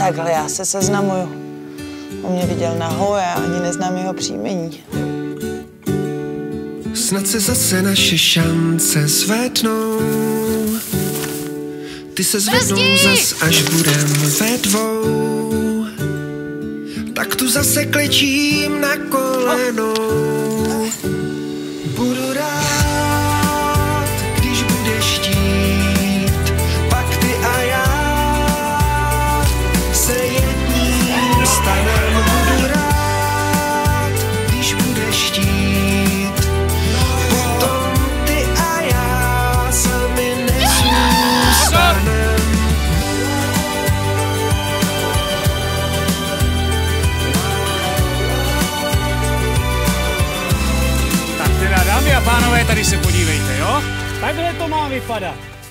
Takhle já se seznamuju. On mě viděl naho, já ani neznám jeho příjmení. Snad se zase naše šance zvednou. Ty se zvednou zas, až budem ve dvou. Tak tu zase klečím na kolenou. Budu rád, když budeš chtít, pak ty a já se jedním stanem. Budu rád, když budeš chtít, potom ty a já sami nezůstanem. Tak teda, dámy a pánové, tady se podívejte, jo? Takhle to má vypadat.